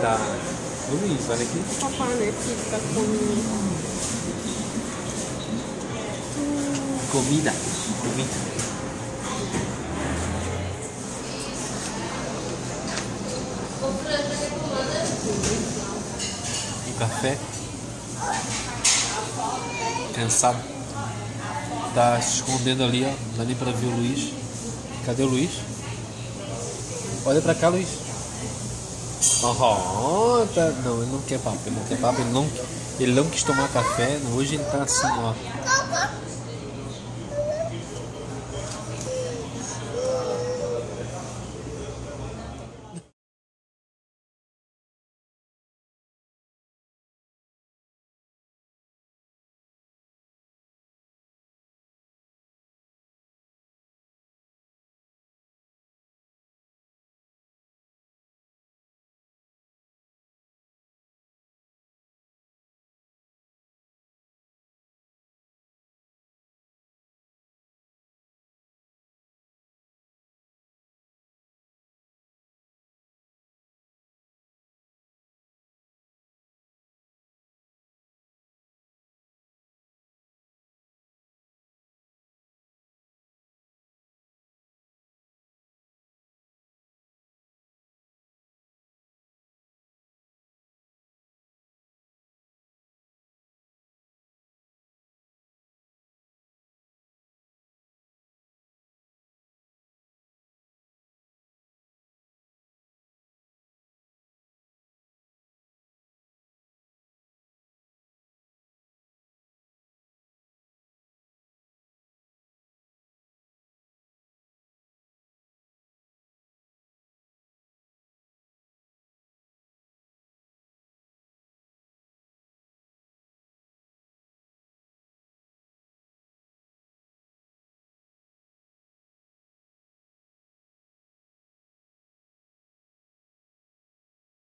Tá. O Luiz, olha aqui. O papai, né, fica com... Comida. Comida. O café. Cansado. Tá se escondendo ali, ó. Não dá nem pra ver o Luiz. Cadê o Luiz? Olha pra cá, Luiz. Oh, tá... Não, ele não quer papo. Ele não quer papo. Ele não quis tomar café. Hoje ele tá assim, ó.